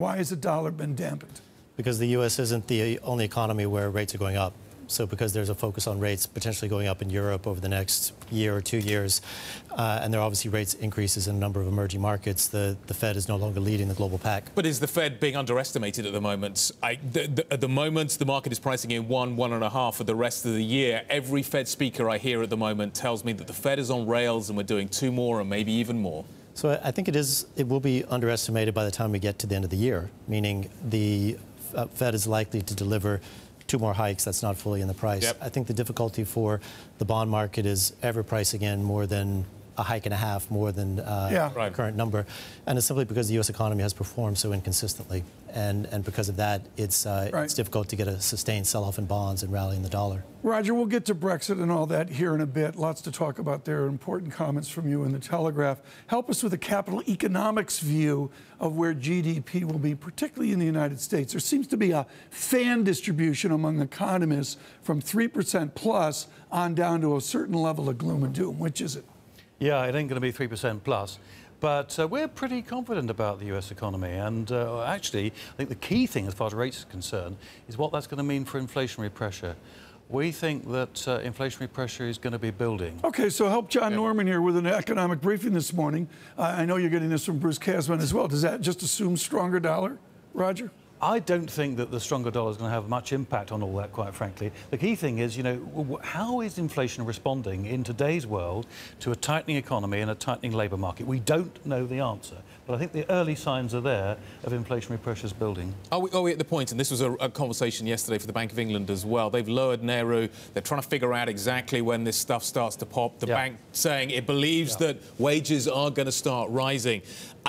Why has the dollar been dampened? Because the U.S. isn't the only economy where rates are going up. So because there's a focus on rates potentially going up in Europe over the next year or 2 years, and there are obviously rates increases in a number of emerging markets, the Fed is no longer leading the global pack. But is the Fed being underestimated at the moment? At the moment, the market is pricing in 1.5 for the rest of the year. Every Fed speaker I hear at the moment tells me that the Fed is on rails and we're doing 2 more and maybe even more. So I think it will be underestimated by the time we get to the end of the year, meaning the Fed is likely to deliver 2 more hikes. That's not fully in the price. Yep. I think the difficulty for the bond market is ever pricing in more than a hike and a half, more than the current number. And it's simply because the U.S. economy has performed so inconsistently. And because of that, it's difficult to get a sustained sell-off in bonds and rally in the dollar. Roger, we'll get to Brexit and all that here in a bit. Lots to talk about there. Important comments from you in the Telegraph. Help us with a capital economics view of where GDP will be, particularly in the United States. There seems to be a fan distribution among economists from 3% plus on down to a certain level of gloom and doom. Which is it? Yeah, it ain't going to be 3% plus. But we're pretty confident about the U.S. economy. And actually, I think the key thing as far as rates are concerned is what that's going to mean for inflationary pressure. We think that inflationary pressure is going to be building. Okay, so help John Norman here with an economic briefing this morning. I know you're getting this from Bruce Kasman as well. Does that just assume stronger dollar, Roger? I don't think that the stronger dollar is going to have much impact on all that, quite frankly. The key thing is, you know, how is inflation responding in today's world to a tightening economy and a tightening labour market? We don't know the answer, but I think the early signs are there of inflationary pressures building. Are we at the point, and this was a conversation yesterday for the Bank of England as well, they've lowered Nehru, they're trying to figure out exactly when this stuff starts to pop. The bank saying it believes that wages are going to start rising.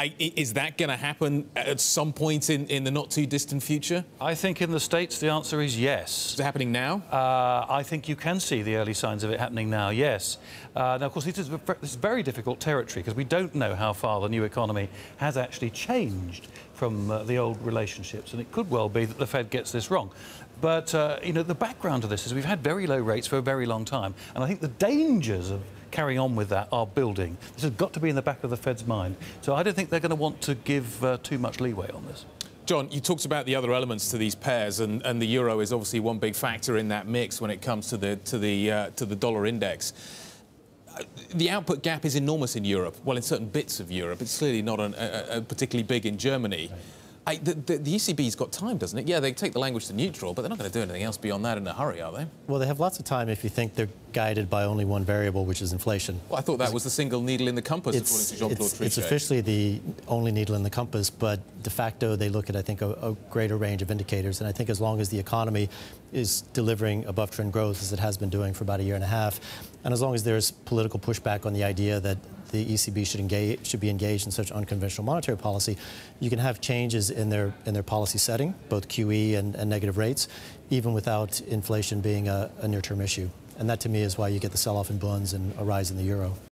Is that going to happen at some point in the not-too-distant future? I think in the States the answer is yes. Is it happening now? I think you can see the early signs of it happening now, yes. Now, of course, this is very difficult territory because we don't know how far the new economy has actually changed from the old relationships, and it could well be that the Fed gets this wrong. But, you know, the background to this is we've had very low rates for a very long time, and I think the dangers of carrying on with that are building. This has got to be in the back of the Fed's mind. So I don't think they're going to want to give too much leeway on this. John, you talked about the other elements to these pairs, and the euro is obviously one big factor in that mix when it comes to the dollar index. The output gap is enormous in Europe. Well, in certain bits of Europe, it's clearly not particularly big in Germany. The ECB's got time, doesn't it? Yeah, they take the language to neutral, but they're not going to do anything else beyond that in a hurry, are they? Well, they have lots of time if you think they're guided by only one variable, which is inflation. Well, I thought that was the single needle in the compass, according to Jean-Claude Trichet. It's officially the only needle in the compass, but de facto they look at, I think, a greater range of indicators. And I think as long as the economy is delivering above-trend growth, as it has been doing for about a year and a half, and as long as there's political pushback on the idea that the ECB should be engaged in such unconventional monetary policy, you can have changes in their policy setting, both QE and negative rates, even without inflation being a near-term issue. And that, to me, is why you get the sell-off in bonds and a rise in the euro.